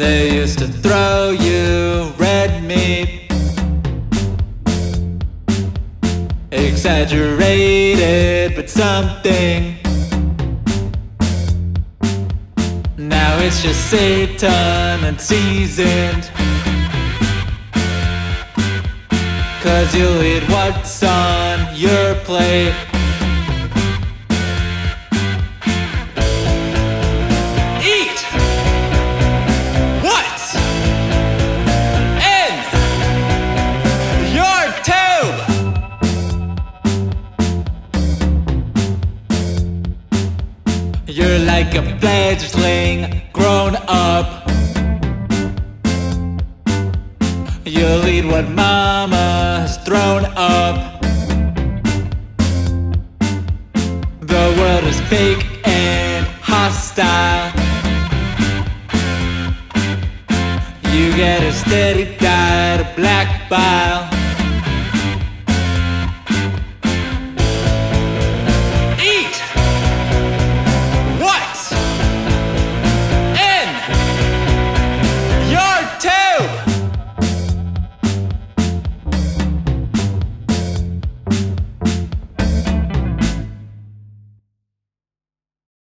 They used to throw you red meat, exaggerated, but something. Now it's just Seitan, unseasoned, 'cause you'll eat what's on your plate. Eat what's in your tube. You're like a fledgling grown up. You'll eat what mama has thrown up. The world is fake and hostile. You get a steady diet of black bile.